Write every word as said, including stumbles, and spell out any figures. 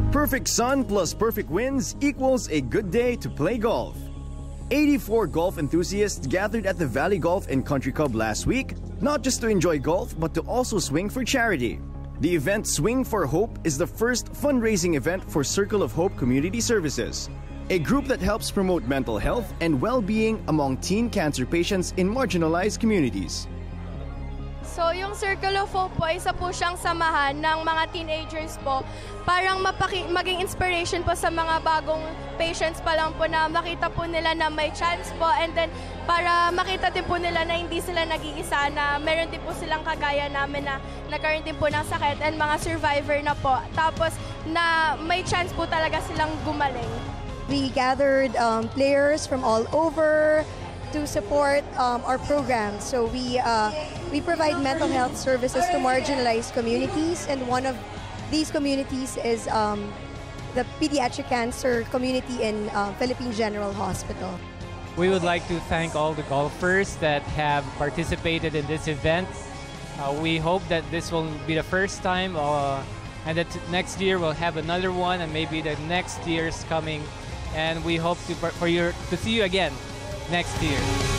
Perfect sun plus perfect winds equals a good day to play golf. eighty-four golf enthusiasts gathered at the Valley Golf and Country Club last week, not just to enjoy golf, but to also swing for charity. The event Swing for Hope is the first fundraising event for Circle of Hope Community Services, a group that helps promote mental health and well-being among teen cancer patients in marginalized communities. So yung Circle of Hope po, isa po siyang samahan ng mga teenagers po, parang mapaki maging inspiration po sa mga bagong patients pa lang po na makita po nila na may chance po, and then para makita din po nila na hindi sila nag-iisa, na meron din po silang kagaya namin na nagkaroon din po ng sakit and mga survivor na po. Tapos na may chance po talaga silang gumaling. We gathered um, players from all over to support um, our program. So we uh, we provide mental health services to marginalized communities, and one of these communities is um, the pediatric cancer community in uh, Philippine General Hospital. We would like to thank all the golfers that have participated in this event. Uh, we hope that this will be the first time, uh, and that next year we'll have another one, and maybe the next year's coming. And we hope to, for your, to see you again next year.